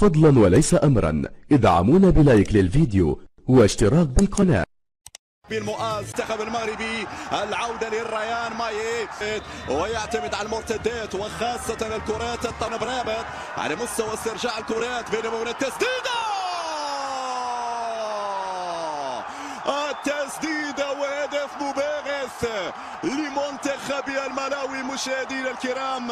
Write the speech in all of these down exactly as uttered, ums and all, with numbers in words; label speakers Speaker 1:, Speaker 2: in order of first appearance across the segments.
Speaker 1: فضلا وليس أمرا ادعمونا بلايك للفيديو واشتراك بالقناة.
Speaker 2: بالمنتخب المغربي العودة للريان مايي ويعتمد على المرتدات وخاصة الكرات الطنب رابط على مستوى استرجاع الكرات بينما هنا التسديدة التسديدة وهدف مباغت لمنتخب الملاوي. مشاهدينا الكرام،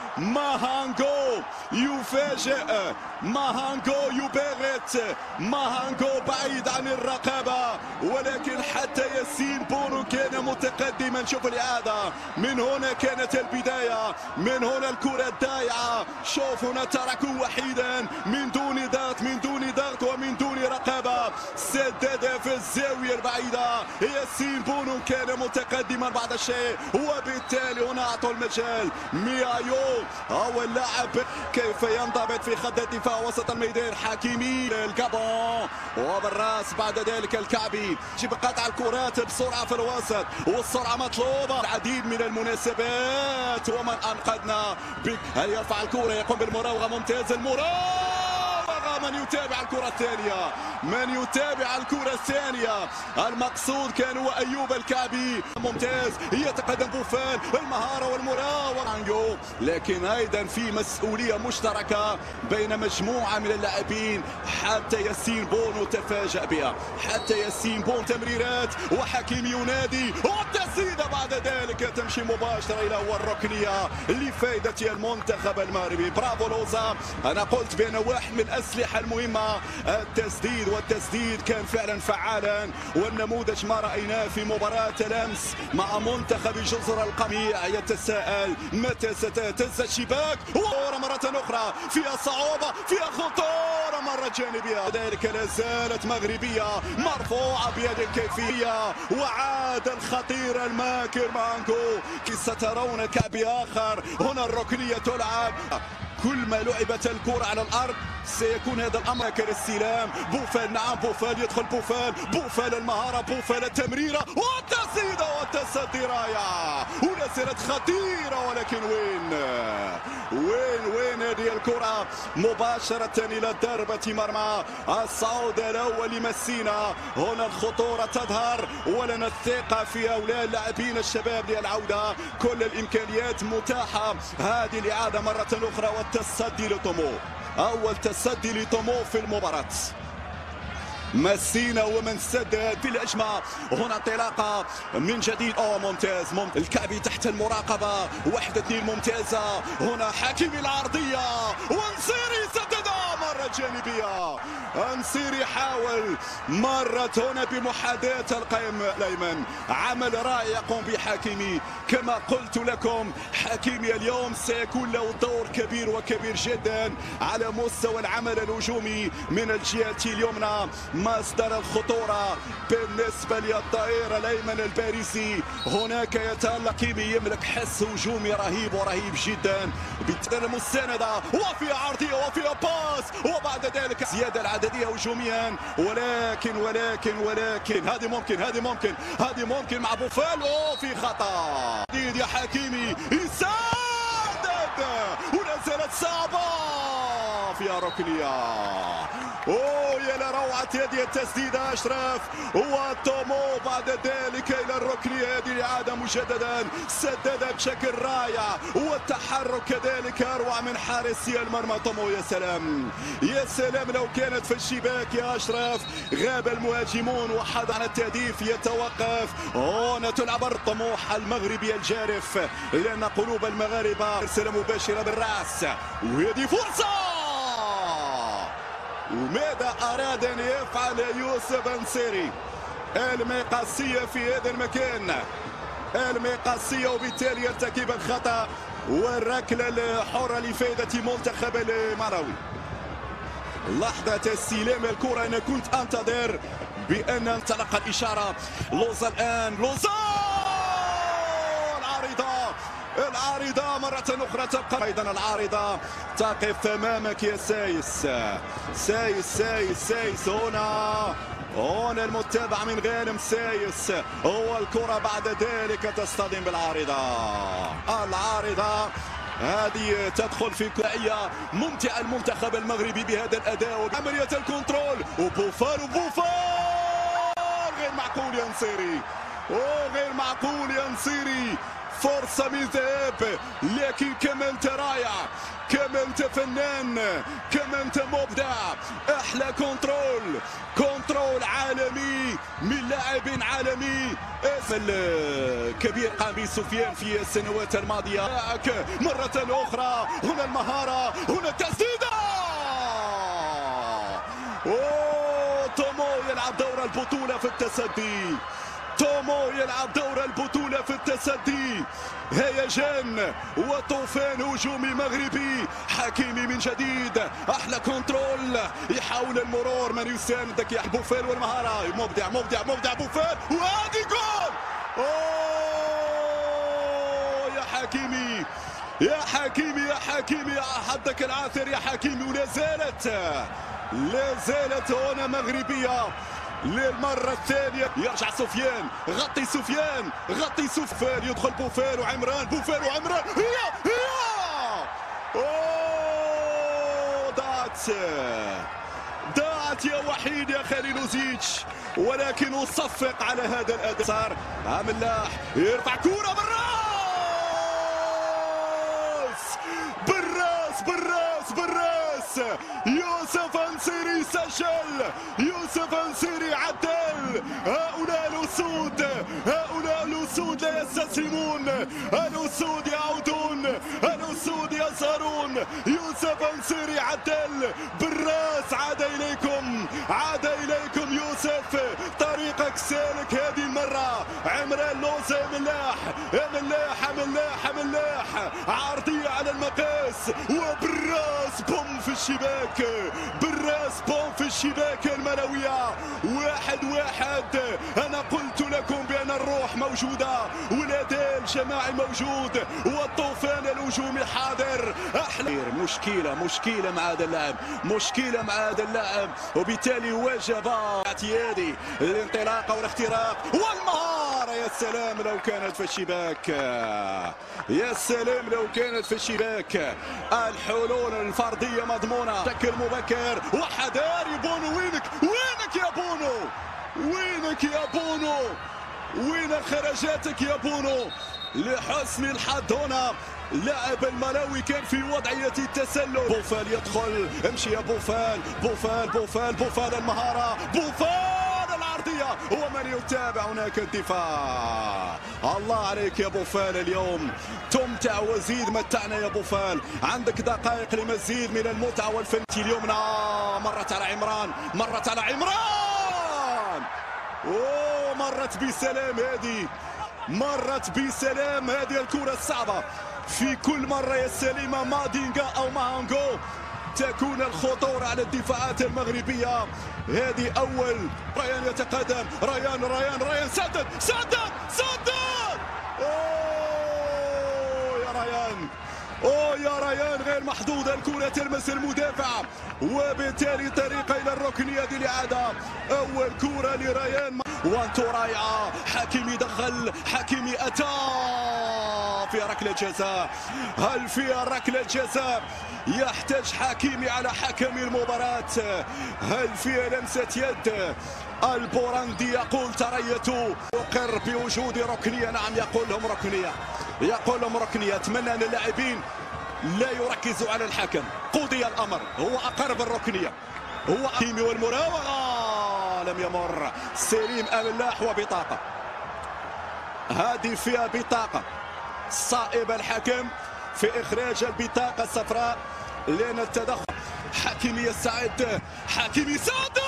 Speaker 2: ماهانغو يفاجئ، ماهانغو يباغت، ماهانغو بعيد عن الرقابة، ولكن حتى ياسين بونو كان متقدما. شوف الإعادة، من هنا كانت البداية، من هنا الكرة الضائعة. شوف هنا تركه وحيدا من دون ضغط، من دون ضغط ومن دون رقابة، سدد في الزاوية البعيدة. ياسين بونو كان متقدما بعض الشيء، وبالتالي هنا أعطوا المجال ميايو هو اللاعب كيف ينضبط في خط الدفاع وسط الميدان. حكيمي الكابون وبالراس، بعد ذلك الكعبي يجب قطع الكرات بسرعة في الوسط، والسرعة مطلوبة. العديد من المناسبات ومن أنقذنا بك. هل يرفع الكرة، يقوم بالمراوغة، ممتاز المراوغة. من يتابع الكرة الثانية، من يتابع الكرة الثانية، المقصود كان هو أيوب الكعبي. ممتاز، يتقدم بوفال، المهارة والمراوغة، لكن أيضا في مسؤولية مشتركة بين مجموعة من اللاعبين. حتى ياسين بونو تفاجأ بها، حتى ياسين بونو تمريرات وحكيم ينادي والتسديدة بعد ذلك تمشي مباشرة إلى هو الركنية لفائدة المنتخب المغربي. برافو لوزا، أنا قلت بأن واحد من الأسلحة المهمة التسديد، والتسديد كان فعلا فعالا، والنموذج ما رأيناه في مباراة الأمس مع منتخب جزر القمع. يتساءل متى ستهتز الشباك، مرة أخرى فيها صعوبة، فيها خطورة مرة جانبية، ذلك لا زالت مغربية مرفوعة بهذه الكيفية. وعاد الخطير الماكر مانكو، سترون كعب آخر. هنا الركنية تلعب، كل ما لعبت الكرة على الأرض سيكون هذا الأمر. كالاستلام بوفال، نعم بوفال، يدخل بوفال، بوفال المهارة، بوفال التمريرة والتسديدة والتصدي رائعة، ولا زالت خطيرة. ولكن وين وين وين هذه الكرة مباشرة إلى ضربة مرمى. الصعود الأول لمسينا، هنا الخطورة تظهر ولنا الثقة في هؤلاء اللاعبين الشباب للعودة. كل الإمكانيات متاحة. هذه الإعادة مرة أخرى والتصدي لطمو، أول تصدي لطمو في المباراة. مسينا ومن سدد في الأجمع. هنا انطلاقة من جديد، أوه ممتاز، ممتاز. الكعبي تحت المراقبة، واحد اثنين ممتازة. هنا حكيمي العرضية ونصيري سددها مرة جانبية. نصيري حاول مرة هنا بمحاذاة القائم الأيمن. عمل رائع يقوم بحكيمي. كما قلت لكم، حكيمي اليوم سيكون له دور كبير وكبير جدا على مستوى العمل الهجومي من الجهة اليمنى. مصدر الخطورة بالنسبة للظهير الأيمن الباريسي. هناك يتألق حكيمي، يملك حس هجومي رهيب ورهيب جدا. بالتالي المساندة وفي عرضية وفي باس، وبعد ذلك زيادة العددية هجوميا. ولكن ولكن ولكن هذه ممكن، هذه ممكن، هذه ممكن مع بوفال. أوه في خطأ جديد يا حكيمي، يسدد ولا زالت صعبة فيها ركنية. اوه يا لروعة هذه التسديدة أشرف وتومو، بعد ذلك إلى الركنية. هذه الإعادة مجددا، سدد بشكل رائع، والتحرك كذلك أروع من حارسي المرمى تومو. يا سلام يا سلام، لو كانت في الشباك يا أشرف. غاب المهاجمون وحد عن التهديف، يتوقف. هنا تلعب الطموح المغربي الجارف، لأن قلوب المغاربة رسالة مباشرة بالرأس، وهذه فرصة. وماذا أراد أن يفعل يوسف نصيري؟ المقصية في هذا المكان، المقصية، وبالتالي يرتكب الخطأ والركلة الحرة لفائدة منتخب الملاوي. لحظة استلام الكرة، أنا كنت أنتظر بأن انطلق الإشارة. لوزا الآن، لوزا العارضة، العارضة مرة أخرى تبقى. أيضا العارضة تقف أمامك يا سايس، سايس سايس سايس. هنا هنا المتابعة من غانم سايس، هو الكرة بعد ذلك تصطدم بالعارضة. العارضة هذه تدخل في كلائية ممتعة المنتخب المغربي بهذا الأداء وعملية الكنترول وبوفال وبوفال غير معقول يا نصيري وغير معقول يا نصيري. فرصة من ذهاب لكن كما انت رائع كما انت فنان كما انت مبدع. احلى كنترول كنترول عالمي من لاعب عالمي اسم كبير قام به سفيان في السنوات الماضية. مرة أخرى هنا المهارة هنا التسديدة. أوه تومو يلعب دور البطولة في التصدي. تومو يلعب دور البطولة في التصدي. هيجان وطوفان هجومي مغربي. حكيمي من جديد احلى كنترول يحاول المرور من يساندك يا بوفال والمهارة مبدع مبدع مبدع بوفال وهذه جول. اوه يا حكيمي يا حكيمي يا حكيمي يا حدك العاثر يا حكيمي. ولا زالت لا زالت هنا مغربية للمرة الثانية. يرجع سفيان غطي سفيان غطي سفيان يدخل بوفال وعمران بوفال وعمران هي هي اوه ضاعت ضاعت يا وحيد يا خليل زيتش ولكن أصفق على هذا الأداء. صار ملاح يرفع كورة بالراس بالراس بالراس بالراس. يوسف النصيري سجل يوسف النصيري عدل. هؤلاء الأسود هؤلاء الأسود لا يستسلمون. الأسود يعودون الأسود يظهرون. يوسف النصيري عدل بالراس. عاد إليكم عاد إليكم يوسف طريقك سالك هذه المرة. عمران لوزة ملاح ملاح ملاح ملاح عرضية على المقاس وبالراس بوم في الشباك بالراس بوم في الشباك الملوية. واحد واحد. أنا قلت لكم بأن الروح موجودة والأداء الجماعي موجود والطوفان الهجومي حاضر. أحلى مشكلة مشكلة مع هذا اللاعب مشكلة مع هذا اللاعب وبالتالي وجب اعتيادي الانطلاقة والاختراق والمهارة. يا سلام لو كانت في الشباك يا سلام لو كانت في الشباك. الحلول الفردية مضمونة بشكل مبكر وحذاري. بونو وينك وينك يا بونو وينك يا بونو وين خرجاتك يا بونو. لحسن الحظ هنا لاعب الملاوي كان في وضعية التسلل. بوفال يدخل امشي يا بوفال بوفال بوفال بوفال المهارة بوفال العرضية ومن يتابع هناك الدفاع. الله عليك يا بوفال اليوم تمتع وزيد متعنا يا بوفال. عندك دقائق لمزيد من المتعة والفن. اليمنى مرت على عمران مرت على عمران. اوه مرت بسلام هذه مرت بسلام هذه الكرة الصعبة. في كل مرة يا سليمة مادينغا أو ماهانغو تكون الخطورة على الدفاعات المغربية. هذه أول. ريان يتقدم ريان ريان ريان سدد سدد سدد. أوه يا ريان أوه يا ريان غير محظوظة. الكرة تلمس المدافع وبالتالي طريقة إلى الركنية دي الإعادة. أول كرة لريان وانتو رايعة. حكيمي دخل حكيمي أتى في ركلة جزاء. هل في ركلة جزاء يحتاج حكيمي على حكم المباراة؟ هل في لمسة يد؟ البوراندي يقول تريت يقر بوجود ركنية. نعم يقول لهم ركنية يقول لهم ركنية. أتمنى أن اللاعبين لا يركزوا على الحكم. قضي الأمر هو أقر بالركنية هو حكيمي والمراوغة لم يمر. سليم أملاح وبطاقة هذه فيها بطاقة صائب الحكم في إخراج البطاقة الصفراء لأن التدخل. حكيمي يستعد حكيمي سادة.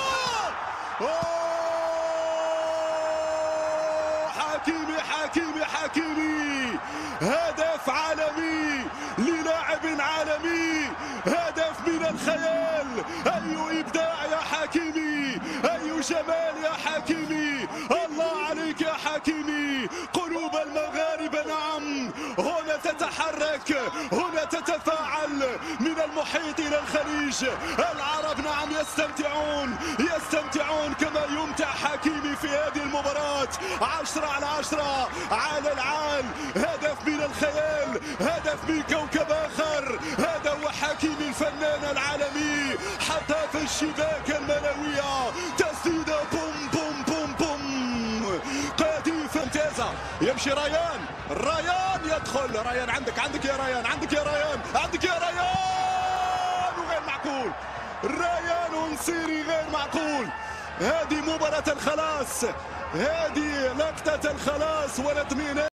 Speaker 2: حكيمي حكيمي حكيمي هدف عالمي للاعب عالمي. هدف من الخيال. أي إبداع يا حكيمي أي جمال يا حكيمي. الله عليك يا حكيمي. قلوب المغاربة نعم هنا تتحرك هنا تتفاعل من المحيط إلى الخليج. العرب نعم يستمتعون يستمتعون كما يمتع حكيمي في هذه المباراة. عشرة على عشرة على العال، هدف من الخيال، هدف من كوكب آخر. هذا هو حكيمي الفنان العالمي، حتى في الشباك الملوية تسديدة بوم بوم بوم بوم، قذيفة ممتازة. يمشي ريان، ريان يدخل، ريان عندك عندك يا ريان، عندك يا ريان، عندك يا ريان، وغير معقول. ريان نصيري غير معقول. هذه مباراة الخلاص، هذه لقطة الخلاص والاطمئنان.